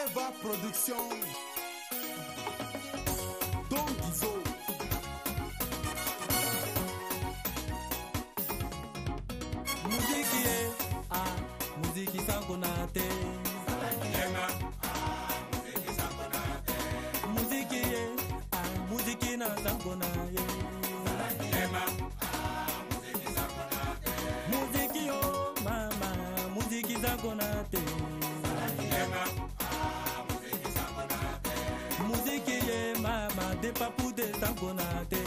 Eva Production, Don Gizo. Muziki muziki sangonate. Muziki muziki na sangonaye. Muziki yo mama, muziki sangonate. Muziki ye mama, de papu de sangonate.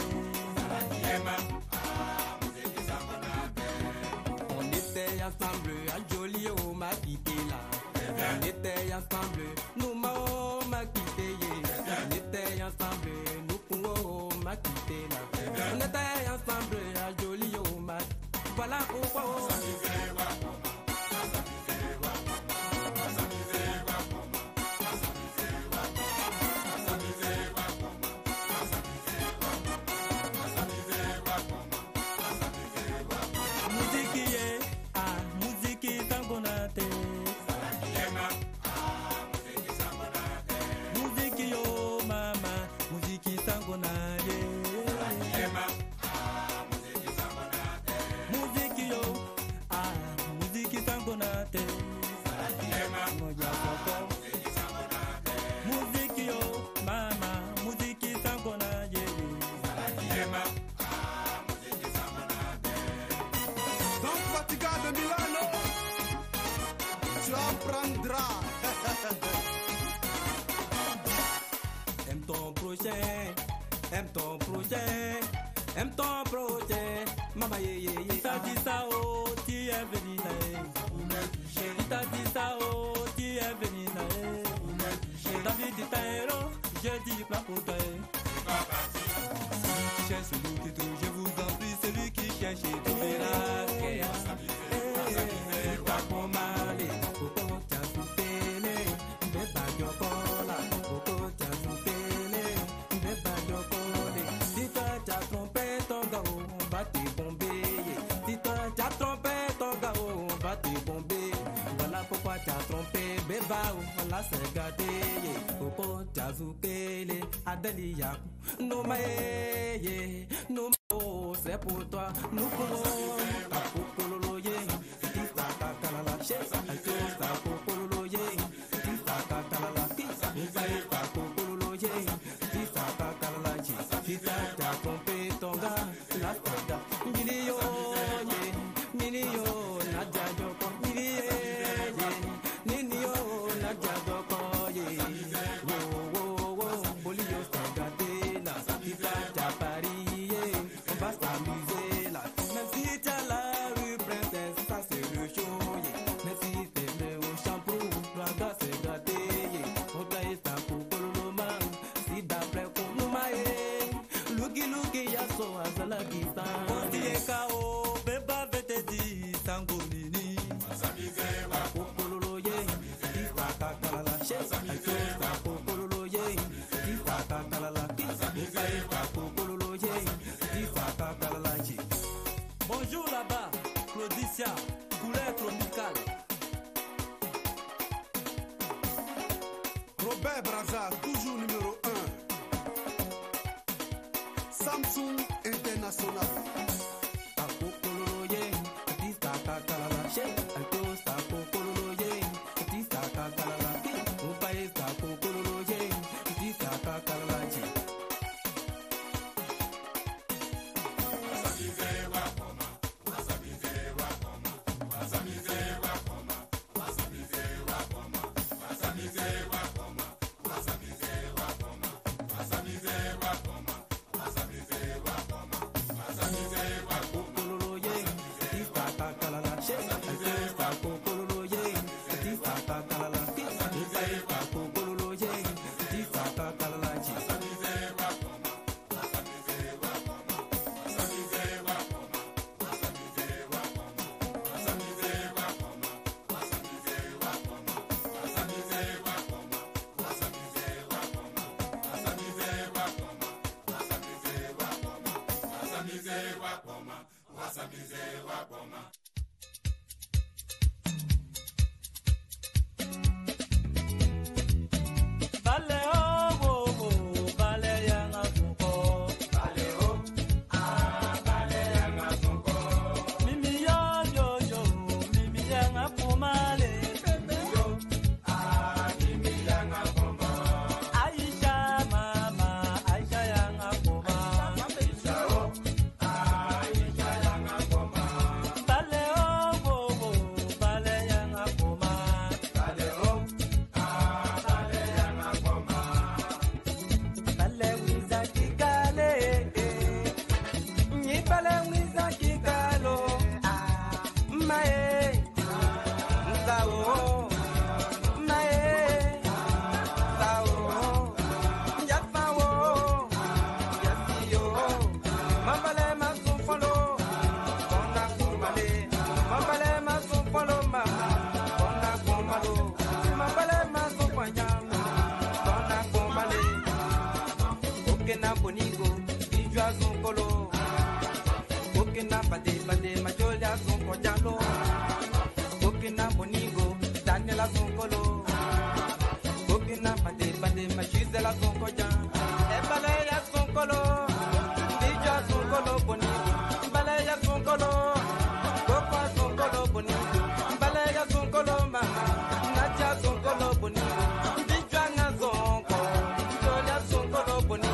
On était ensemble, à joli on m'a quitté là. On était ensemble, nous m'a quitté. On était ensemble, nous pouvons m'a quitté là. On était ensemble, à joli on m'a. Voilà pourquoi. Muziki yo mama, muziki sangonaye. Muziki yo, muziki sangonate. Muziki yo mama, muziki sangonaye. Don Fatiga de Milano, tu apprendras. Aime ton projet, aime ton projet, aime ton projet. Maman yé, t'as dit ça oh, tu es venu naé. T'as dit ça oh, tu es venu naé. David dit ta héros, j'ai dit plat pour toi. Celui qui cherche, celui qui trouve, je vous en prie, celui qui cherche, tu verras. Pas pour m'aller, pour t'as soupélé, mais pas de cola, pour t'as soupélé, mais pas de cola. Si toi t'as trompé ton gars, on va te bomber. Si toi t'as trompé ton gars, on va te bomber. Voilà pourquoi t'as trompé, béba, on l'a se gâté. Pour t'as soupélé, Adelia, nous maïe, nous c'est pour toi, nous pouvons. Bonjour là-bas, Claudicia, couleur tropicale. Robert Braza, toujours numéro 1. Samsung International. la sonkolo. Bokina pande pande machise la sonkoja. Ebale ya sonkolo. Dija sonkolo boni. Bale ya sonkolo. Boko sonkolo boni. Bale ya sonkolo mama. Nacha sonkolo boni. Dija nga sonko. Jolia sonkolo boni.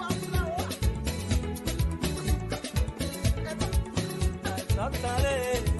Dale.